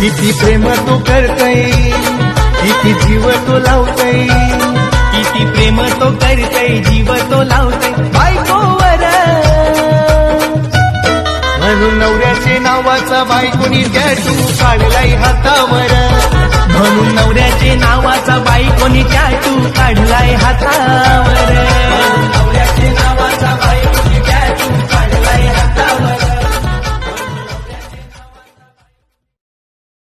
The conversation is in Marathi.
किती प्रेम तो करतय, किती जीव तो लावतय, किती प्रेम तो करतय, जीव तो लावतय बायकोवर. म्हणून नवऱ्याचे नावाचा बायकोनी टॅटू काढलाय हातावर. म्हणून नवऱ्याचे नावाचा बायकोनी टॅटू काढलाय हातावर.